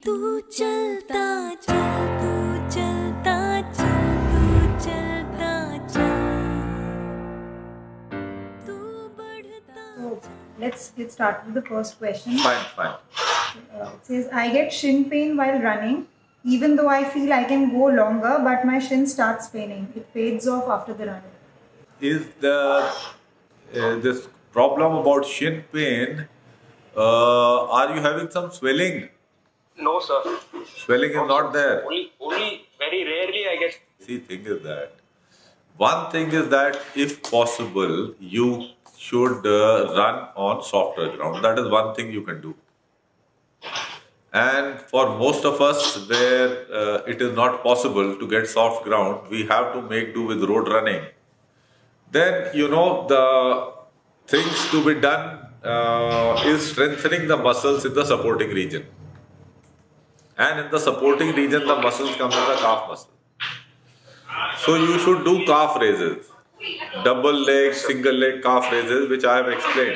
तू चलता चल, तू चलता चल, तू चलता चल, तू बढ़ता So let's get started with the first question. Fine. It says, I get shin pain while running, even though I feel I can go longer, but my shin starts paining. It fades off after the run. Is this problem about shin pain? Are you having some swelling? No, sir. Swelling is not there. Only very rarely I get. See, thing is that one thing is that if possible, you should run on softer ground. That is one thing you can do. And for most of us, where it is not possible to get soft ground, we have to make do with road running. Then, the things to be done is strengthening the muscles in the supporting region. And in the supporting region, the muscles come in the calf muscle. So you should do calf raises, double leg, single leg calf raises, which I have explained.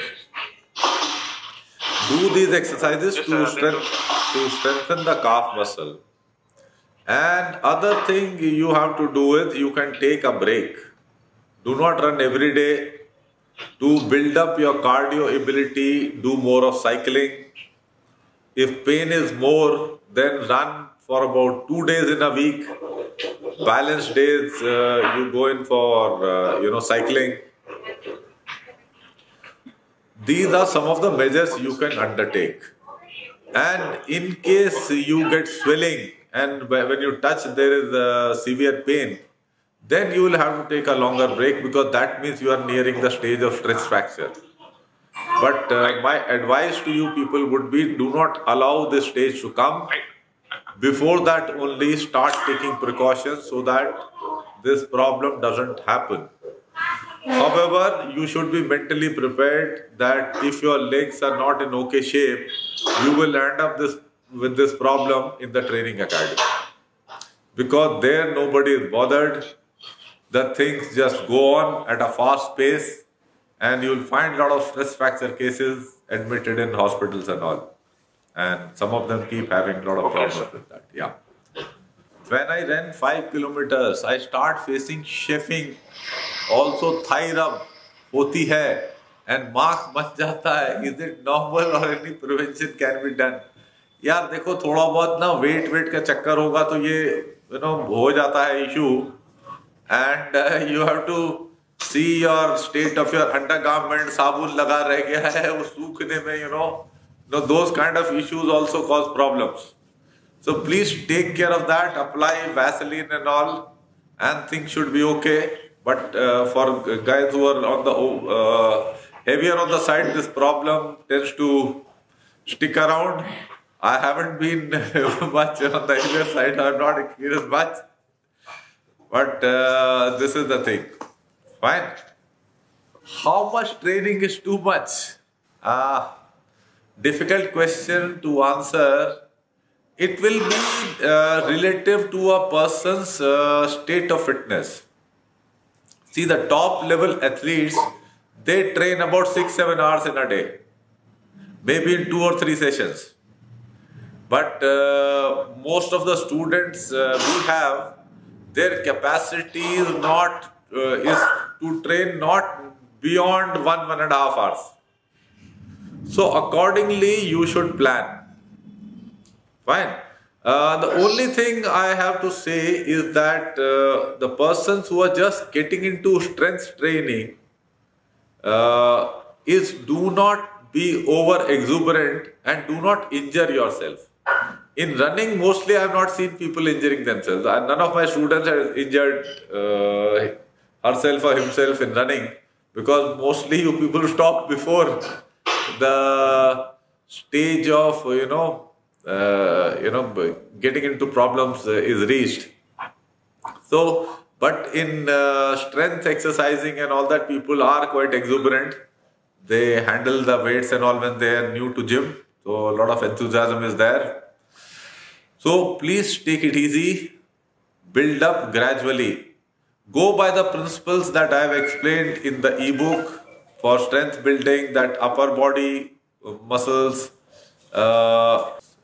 Do these exercises to strengthen the calf muscle. And other thing you have to do is you can take a break. Do not run every day. To build up your cardio ability, do more of cycling. If pain is more, then run for about 2 days in a week. Balanced days, you go in for, cycling. These are some of the measures you can undertake. And in case you get swelling and when you touch there is severe pain, then you will have to take a longer break because that means you are nearing the stage of stress fracture. But my advice to you people would be, do not allow this stage to come. Before that only start taking precautions so that this problem doesn't happen. However, you should be mentally prepared that if your legs are not in okay shape, you will end up with this problem in the training academy. Because there nobody is bothered. The things just go on at a fast pace and you will find a lot of stress fracture cases admitted in hospitals and all. And some of them keep having a lot of problems with that. Yeah. When I ran 5 kilometers, I start facing chafing. Also thigh rub hoti hai and marks बन जाता है. Is it normal or any prevention can be done? यार देखो थोड़ा बहुत ना wait का चक्कर होगा तो ये हो जाता है issue. And you have to see your state of your undergarment, साबुन लगा रह गया है वो सूखने में those kind of issues also cause problems. So please take care of that, apply Vaseline and all, and things should be okay. But for guys who are on the heavier on the side, this problem tends to stick around. I haven't been much on the heavier side, I have not experienced much. But this is the thing. Fine. How much training is too much? Difficult question to answer. It will be relative to a person's state of fitness. See, the top level athletes, they train about 6-7 hours in a day. Maybe in 2 or 3 sessions. But most of the students we have, their capacity is to train not beyond 1.5 hours. So accordingly, you should plan. Fine. The only thing I have to say is that the persons who are just getting into strength training do not be over exuberant and do not injure yourself. In running, mostly I have not seen people injuring themselves. None of my students have injured herself or himself in running because mostly you people stop before the stage of getting into problems is reached. So, but in strength exercising and all that, people are quite exuberant. They handle the weights and all when they are new to gym. So a lot of enthusiasm is there. So please take it easy, build up gradually. Go by the principles that I have explained in the ebook for strength building, that upper body muscles,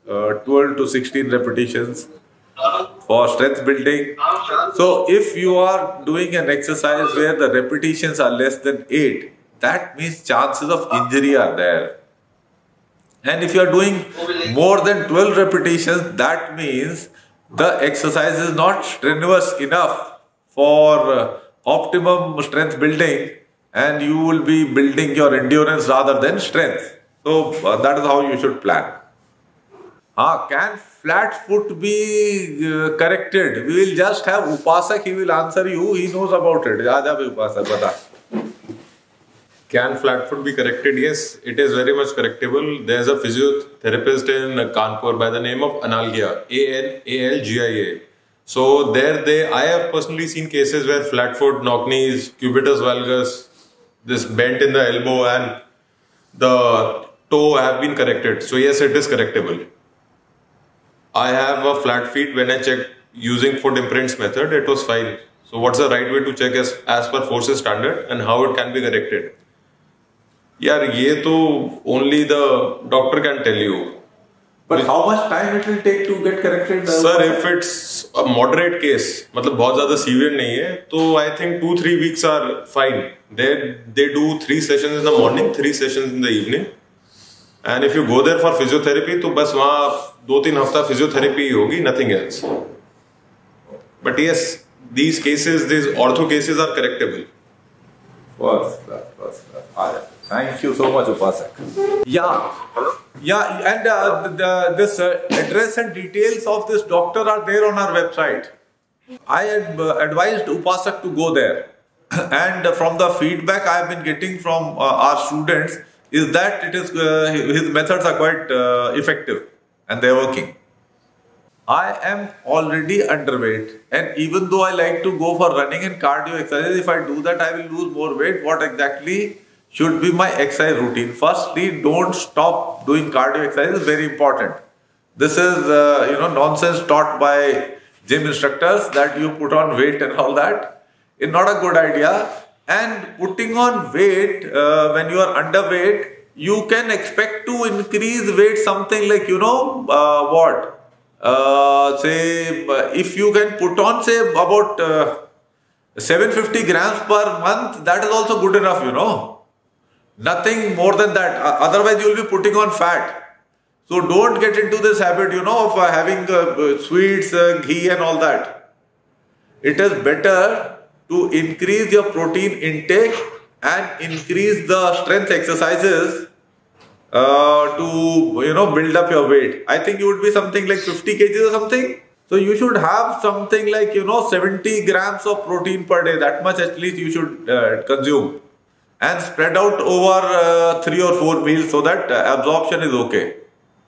12 to 16 repetitions for strength building. So if you are doing an exercise where the repetitions are less than 8, that means chances of injury are there. And if you are doing more than 12 repetitions, that means the exercise is not strenuous enough for optimum strength building, and you will be building your endurance rather than strength. So that is how you should plan. Can flat foot be corrected? We will just have Upasak, he will answer you, he knows about it. Aja bhi Upasak, bata. Can flat foot be corrected? Yes, it is very much correctable. There is a physiotherapist in Kanpur by the name of Analgia, Analgia. So I have personally seen cases where flat foot, knock knees, cubitus valgus, this bent in the elbow and the toe have been corrected. So yes, it is correctable. I have a flat feet. When I checked using foot imprints method, it was fine. So what's the right way to check as per forces standard and how it can be corrected? Yeah, ye to only the doctor can tell you. But how much time it will take to get corrected? Sir, if it's a moderate case, मतलब बहुत ज़्यादा severe नहीं है, तो I think 2-3 weeks are fine. They do 3 sessions in the morning, 3 sessions in the evening. And if you go there for physiotherapy, तो बस वहाँ 2-3 हफ्ता physiotherapy ही होगी, nothing else. But yes, these ortho cases are correctable. First class. Thank you so much, Upasak. Yeah, and this address and details of this doctor are there on our website. I had advised Upasak to go there. And from the feedback I have been getting from our students is that his methods are quite effective and they are working. I am already underweight, and even though I like to go for running and cardio exercises, if I do that I will lose more weight. What exactly should be my exercise routine? Firstly, don't stop doing cardio exercises, very important. This is nonsense taught by gym instructors that you put on weight and all that. It's not a good idea. And putting on weight when you are underweight, you can expect to increase weight something like say if you can put on say about 750 grams per month, that is also good enough, Nothing more than that. Otherwise you will be putting on fat. So don't get into this habit, of having sweets, ghee and all that. It is better to increase your protein intake and increase the strength exercises to build up your weight. I think you would be something like 50 kgs or something. So you should have something like 70 grams of protein per day. That much at least you should consume, and spread out over 3 or 4 meals so that absorption is okay.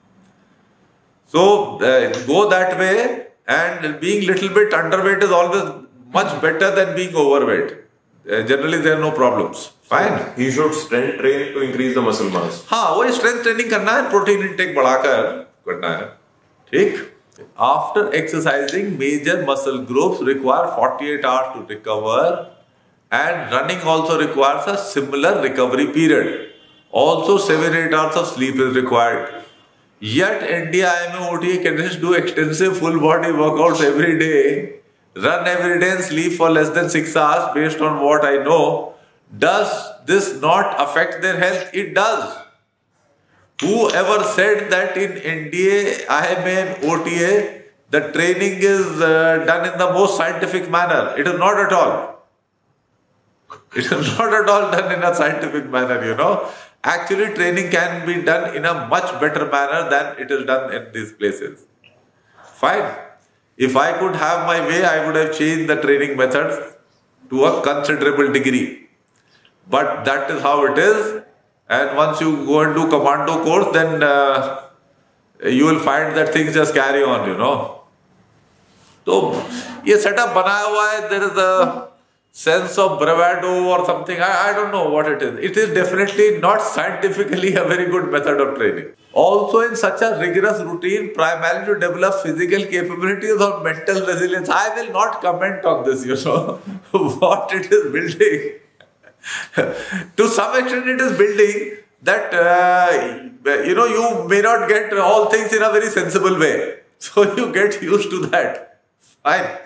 So go that way, and being little bit underweight is always much better than being overweight. Generally there are no problems. Fine. He should strength train to increase the muscle mass. हाँ, वही strength training करना है, protein intake बढ़ाकर करना है, ठीक? After exercising, major muscle groups require 48 hours to recover, and running also requires a similar recovery period. Also 7-8 hours of sleep is required. Yet NDIMA OTA candidates do extensive full body workouts every day, run every day and sleep for less than 6 hours based on what I know. Does this not affect their health? It does. Whoever said that in NDA, IMA and OTA, the training is done in the most scientific manner? It is not at all. It is not at all done in a scientific manner, Actually, training can be done in a much better manner than it is done in these places. Fine. If I could have my way, I would have changed the training methods to a considerable degree. But that is how it is. And once you go and do commando course, then you will find that things just carry on, So, this setup बनाया हुआ है, there is a sense of bravado or something. I don't know what it is. It is definitely not scientifically a very good method of training. Also in such a rigorous routine, primarily to develop physical capabilities or mental resilience. I will not comment on this, what it is building. To some extent it is building that you may not get all things in a very sensible way. So you get used to that. Fine.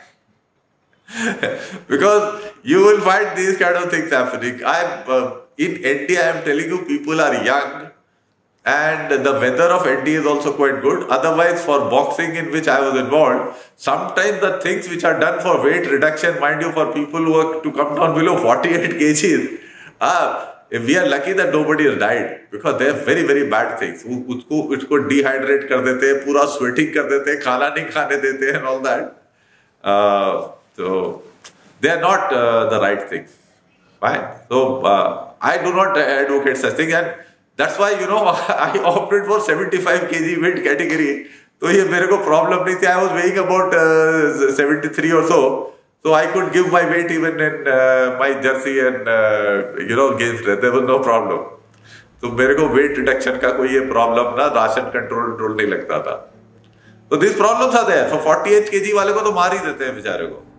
Because you will find these kind of things happening. In ND, I am telling you, people are young and the weather of ND is also quite good. Otherwise, for boxing in which I was involved, sometimes the things which are done for weight reduction, mind you, for people who are to come down below 48 kgs, we are lucky that nobody has died, because they are very, very bad things. उसको dehydrate कर देते हैं, पूरा sweating कर देते हैं, खाना नहीं खाने देते हैं and all that. So they are not the right things. Fine. So I do not advocate such things, and that's why I opted for 75 kg weight category. So ये मेरे को problem नहीं थी. I was weighing about 73 or so. So I could give my weight even in my jersey and games. There was no problem. तो मेरे को weight reduction का कोई ये problem ना ration control नहीं लगता था. So these problems are there. For 48 kg वाले को तो मार ही देते हैं बेचारे को.